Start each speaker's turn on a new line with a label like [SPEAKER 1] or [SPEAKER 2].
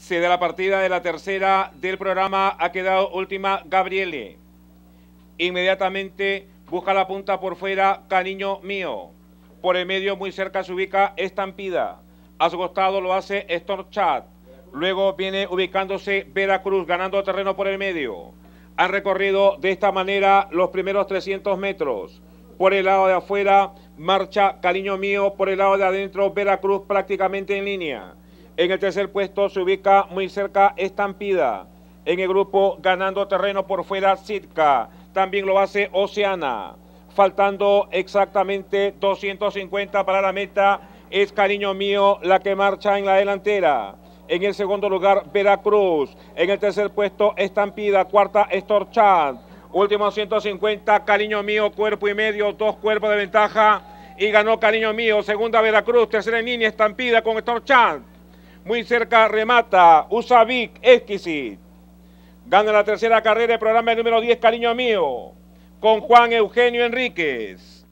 [SPEAKER 1] Se da la partida de la tercera del programa, ha quedado última Gabriele. Inmediatamente busca la punta por fuera, Cariño Mío. Por el medio, muy cerca, se ubica Estampida. A su costado lo hace Storchat. Luego viene ubicándose Veracruz, ganando terreno por el medio. Han recorrido de esta manera los primeros 300 metros. Por el lado de afuera marcha Cariño Mío, por el lado de adentro Veracruz prácticamente en línea. En el tercer puesto se ubica muy cerca Estampida. En el grupo ganando terreno por fuera Sitka. También lo hace Oceana. Faltando exactamente 250 para la meta, es Cariño Mío la que marcha en la delantera. En el segundo lugar Veracruz. En el tercer puesto Estampida. Cuarta Storchat. Último 150, Cariño Mío, cuerpo y medio, 2 cuerpos de ventaja. Y ganó Cariño Mío. Segunda Veracruz, tercera en línea Estampida con Storchat. Muy cerca remata Usavic Exquisite. Gana la tercera carrera el programa número 10 Cariño Mío con Juan Eugenio Enríquez.